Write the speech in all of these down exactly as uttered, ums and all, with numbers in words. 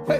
Hey.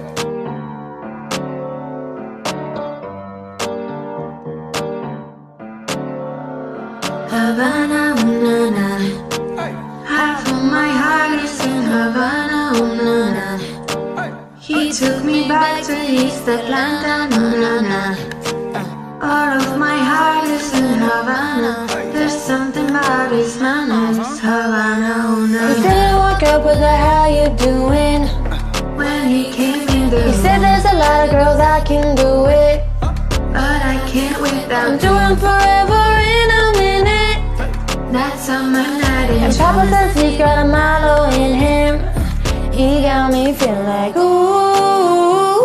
Havana, ooh, na, na. Hey. Half of my heart is in Havana, ooh, na, na. Hey. He took me back to East Atlanta, ooh, na, na. All of my heart is in Havana. There's something about his manners, Havana, ooh, na, na. He didn't walk up with a how you doing. When he came in the He room, said there's a lot of girls that can do it, but I can't without I'm doing forever in a minute. that summer night in And Papa June. says he's got a Milo in him. He got me feeling like ooh.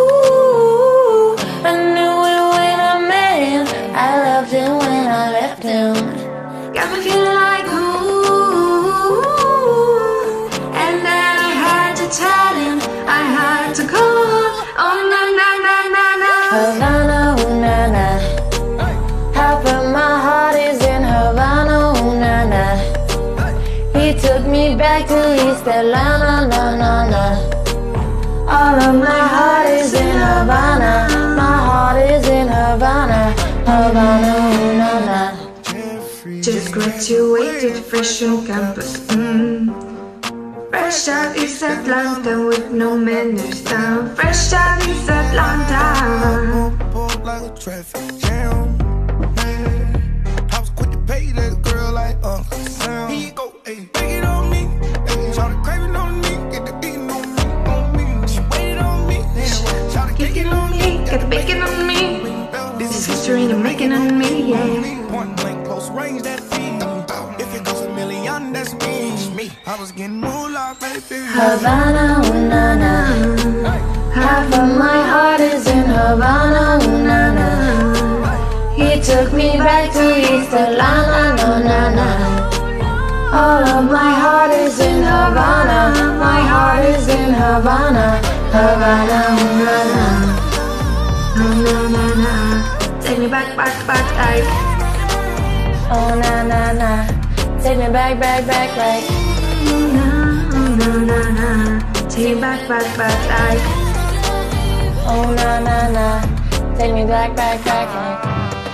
I knew it when I met him. I loved him when I left him. Got me feeling like ooh. And then I had to tell him, I had to call. Oh na na na na na. Havana, ooh, na, na. Half of my heart is in Havana, ooh, na, na. He took me back to East Atlanta, na, na, na. All of my heart is in Havana. My heart is in Havana, Havana, ooh, na, na. Just graduated fresh on campus. Mm. Fresh out East Atlanta with no manners down. Fresh out East Atlanta. Pull up like a traffic jam. Man, I was quick to pay that girl like Uncle Sam. Here you go, ayy, take it on me. Ayy, shout it craving on me, get the beating on me, on me. She waited on me, damn, shout it kicking on me, Got the bacon on me. This is history and making on me, yeah. Point blank, close range, that feed. If it goes a million, that's me. Me, I was getting moolah, baby. Havana, ooh, na, na. Half of my heart is in Havana, ooh, na, na. He took me back to East Atlanta, no, na, na. All of my heart is in Havana. My heart is in Havana, Havana, ooh, na, na. Oh na na na. Take me back, back, back, like. Oh, na, na, na. Take me back, back, back, like. Oh na, oh na na na. Take me back, back, back, like. Oh, na, na, na. Take me back, back, back, like.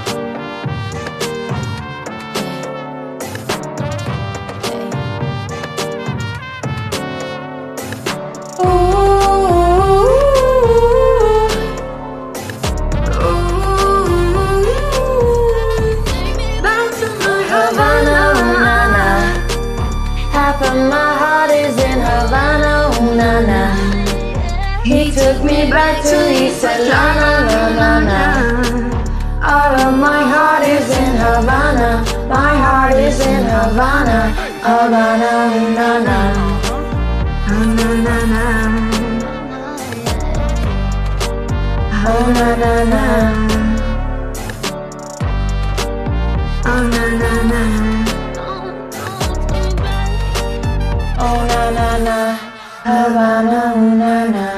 Half of my heart is in Havana, ooh, na, na. He took me back to East Atlanta, na, na, na. All of my heart is in Havana. My heart is in Havana, Havana, ooh, na, na. Oh na na na. Oh, na, na, na. Oh na na na. Oh, na, na, na. Havana, ooh, na, na.